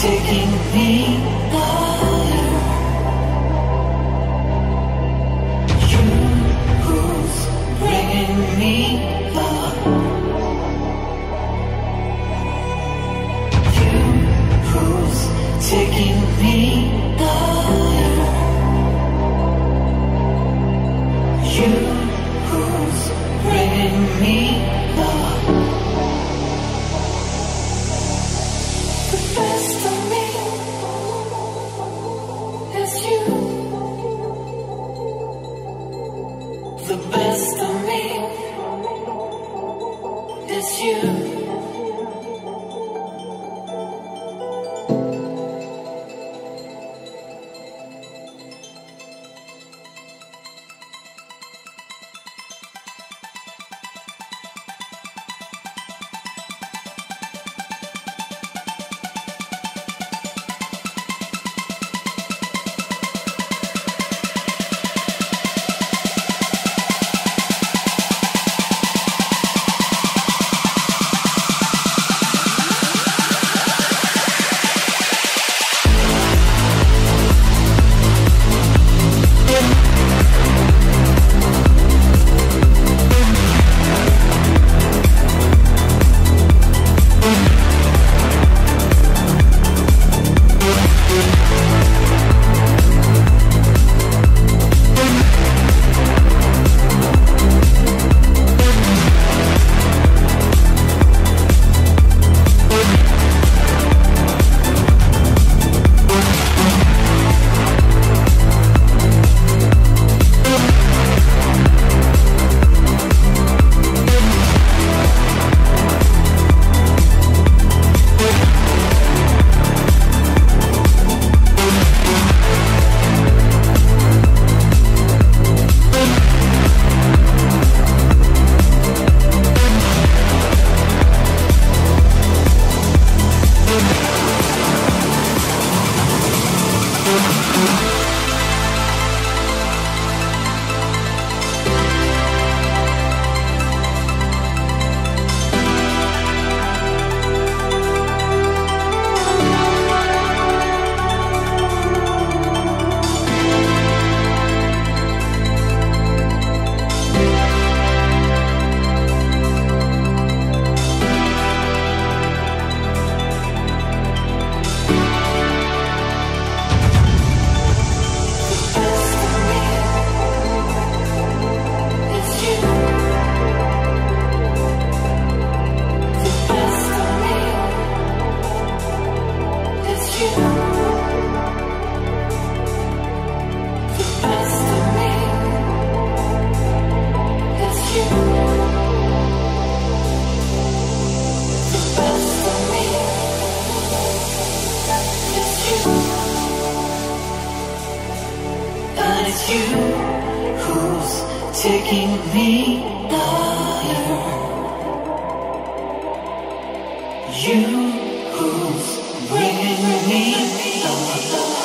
taking me higher. You who's bringing me up. You who's taking me higher. You who's bringing me up. The best of me is you. The best of me is you. It's you who's taking me higher. You who's bringing me up.